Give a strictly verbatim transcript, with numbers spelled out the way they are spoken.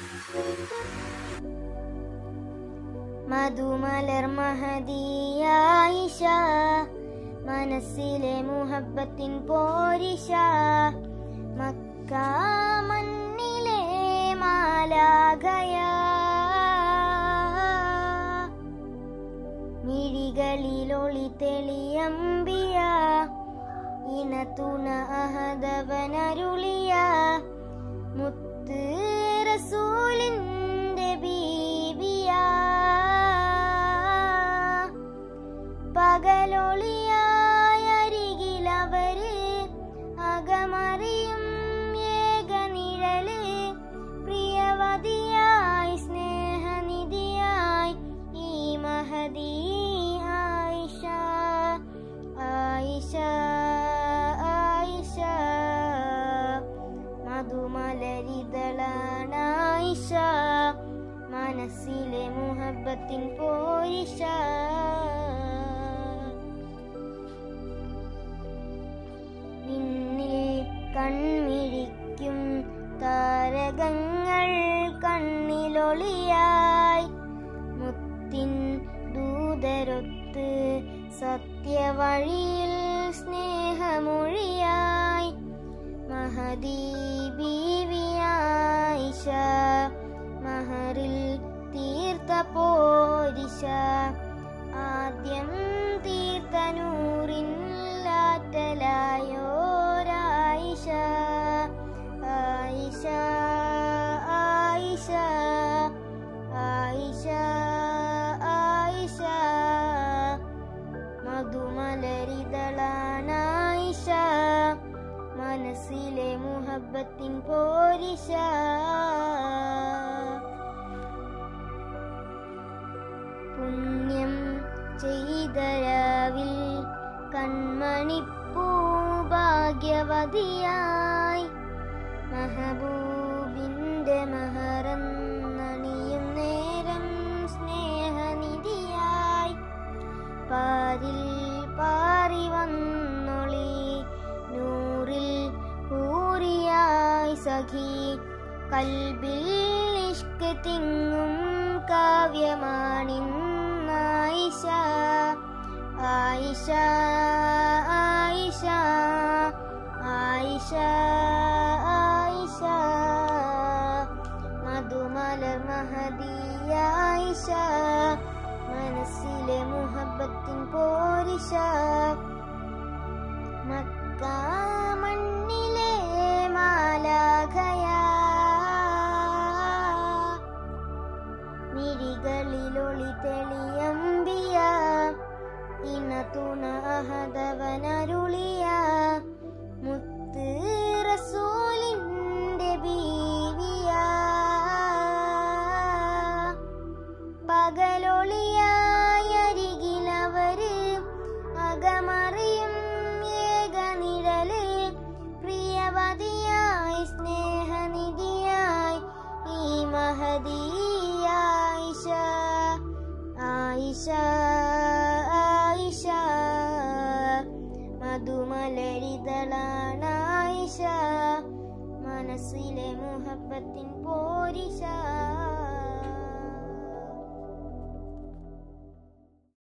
മധുമലർ മഹദിയ ആയിഷ, മനസ്സിലെ മുഹബത്തിൻ പോരിഷ. മക്ക മണ്ണിലെ മാലാഖയാ, മിഴികളിലൊളി തെളിയമ്പിയ. ഇണതുണ അഹദവനരുളിയ മുത്ത് റസൂലിന്റെ ബീവിയ. പകലൊളിയായ അരികിലവര്, അകമറിയും ഏകനിഴല്. പ്രിയവതിയായി സ്നേഹനിധിയായി ഈ മഹദി ആയിഷ. ആയിഷ ആയിഷ മധുമലരിതളാണ് ആയിഷ, മനസ്സിലെ മുഹബത്തിൻ പോരിഷ. നിന്നിൽ കൺമിഴിക്കും താരകങ്ങൾ കണ്ണിലൊളിയായി. മുത്തിൻ ദൂതരൊത്ത് സത്യവഴിയിൽ സ്നേഹമൊഴിയായി. മഹദി ബീവി ആയിഷ, മഹറിൽ തീർത്ത പോരിഷ. ആദ്യം തീർത്ത നൂറിൻ ലാറ്റലായോരായിഷ. ആയിഷ ആയിഷ ആയിഷ ആയിഷ മധുമലരിതളാണ് ആയിഷ, മനസ്സിലെ മുഹബത്തിൻ പോരിഷ. പുണ്യം ചെയ്ത രാവിൽ കൺമണിപ്പൂ ഭാഗ്യവതിയായി. മഹബൂബിന്റെ മഹറന്നണിയും നേരം സ്നേഹനിധിയായി. പാരിൽ പാറി വന്നൊളി നൂറിൽ ഹൂറിയായി സഖി. കൽബിൽ ഇഷ്ക് തിങ്ങും കാവ്യമാണിന്നായിഷ. ആയിഷ ആയിഷ ആയിഷ ആയിഷ മധുമലർ മഹദിയ ആയിഷ, മനസ്സിലെ മുഹബത്തിൻ പോരിഷ. മക്ക മണ്ണിലെ മാലാഖയാ, മിഴികളിലൊളി തെളിയമ്പിയ. ഇണതുണ അഹദവനരുളിയ മുത്ത് റസൂലിന്റെ ബീവിയ. പകലൊളിയായ അരികിലവര്, അകമറിയും ഏകനിഴല്. പ്രിയവതിയായി സ്നേഹനിധിയായി ഈ മഹദി ആയിഷ. ആയിഷ ആയിഷ മധുമലരിതളാണ് ആയിഷ, മനസ്സിലെ മുഹബത്തിൻ പോരിഷ.